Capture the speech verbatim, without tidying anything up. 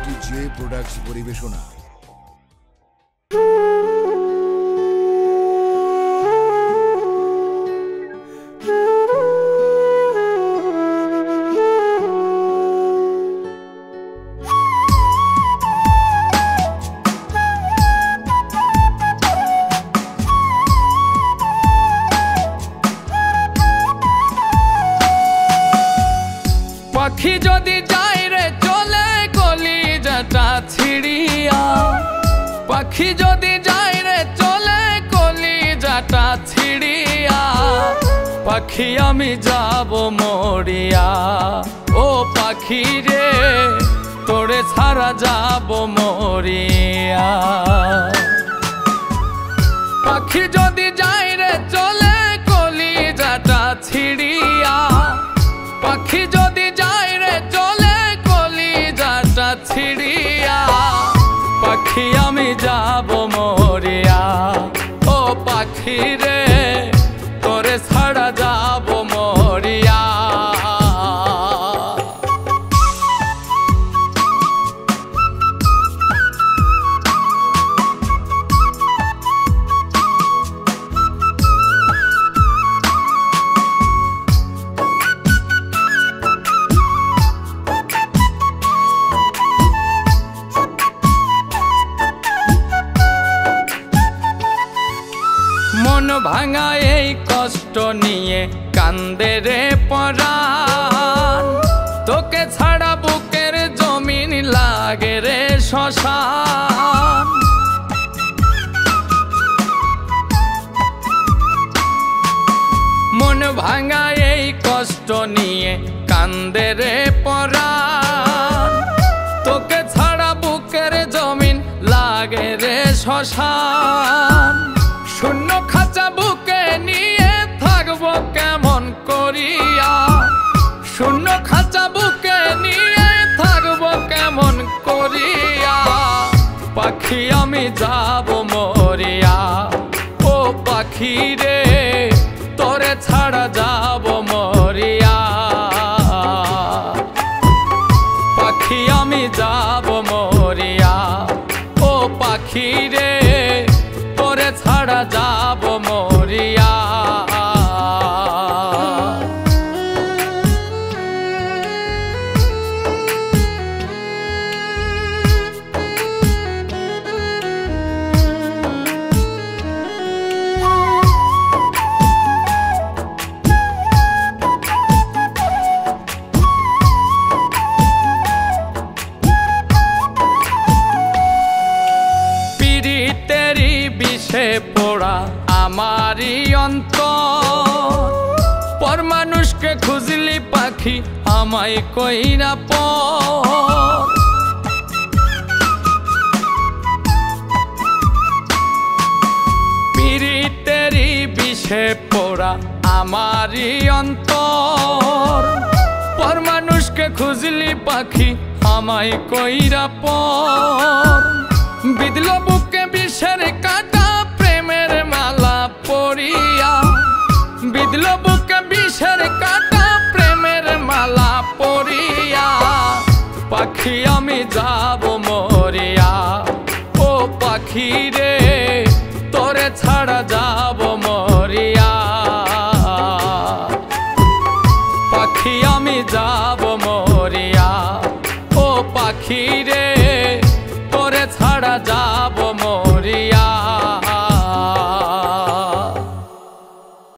T J products পরিবেশনা। পাখি যদি যাই রে চলে কলিজাটা ছিড়িয়া, পাখি যদি যাই রে চলে কলিজাটা ছিড়িয়া, পাখি আমি যাব মরিয়া। ও পাখি রে তোরে ছাড়া যাব মরিয়া। পাখি যদি যাই রে চলে কলিজাটা ছিড়িয়া, পাখি যদি যাই রে চলে কলিজাটা ছিড়িয়া, পাখি আমি যাব মরিয়া। ও পাখি রে তোরে ছাড়া যাব মরিয়া। মন ভাঙা এই কষ্ট নিয়ে কান্দে রে পরাণ, তোকে ছাড়া বুকের জমিন লাগে রে শ্মশান। মন ভাঙা এই কষ্ট নিয়ে কান্দে রে পরাণ, তোকে ছাড়া বুকের জমিন লাগে রে শ্মশান। শূন্য খাঁচা বুকে নিয়ে থাকবো কেমন করিয়া, শূন্য খাঁচা বুকে নিয়ে থাকবো কেমন করিয়া, পাখি আমি যাব মরিয়া। ও পাখি রে তোরে ছাড়া যাব মরিয়া। পাখি আমি যাব মরিয়া। ও পাখি রে তোরে ছাড়া যাব মরিয়া। পিরিতেরি বিষে পোড়া আমারই অন্তর, পর মানুষকে খুঁজলি পাখি আমায় কইরা পর। পিরিতেরি বিষে পোড়া আমারই অন্তর, পর মানুষকে খুঁজলি পাখি আমায় কইরা পর। বিদল বুকে বিষের কাটা প্রেমের মালা পরিয়া, বিদল বুকে বিষের কাটা প্রেমের মালা পরিয়া, পাখি আমি যাব মরিয়া। ও পাখি রে তোরে ছাড়া যাব মরিয়া। পাখি আমি যাব মরিয়া। ও পাখি রে তোরে ছাড়া যাব